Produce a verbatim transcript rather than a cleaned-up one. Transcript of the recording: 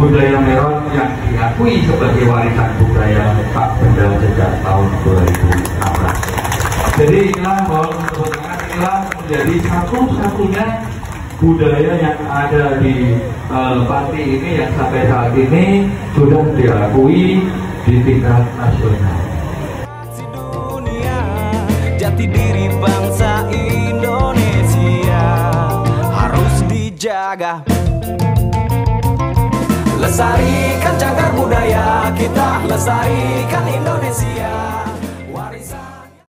budaya Meron yang diakui sebagai warisan budaya tak benda sejak tahun dua ribu enam belas. Jadi inilah bahwa inilah menjadi satu-satunya budaya yang ada di uh, Pati ini yang sampai saat ini sudah diakui di tingkat nasional. Jati diri bangsa Indonesia harus dijaga. Lestarikan cagar budaya kita, lestarikan Indonesia.